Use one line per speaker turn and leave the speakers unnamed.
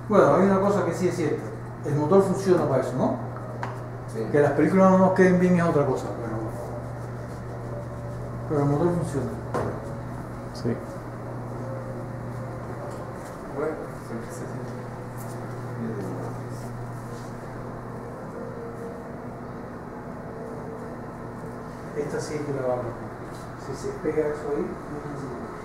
Bueno, hay una cosa que sí es cierta. El motor funciona para eso, ¿no?
Sí.
Que las películas no nos queden bien es otra cosa, pero el motor funciona.
Sí.
Bueno, siempre se siente.
Esta sí hay que lavarla. Si se pega eso ahí, no es necesario.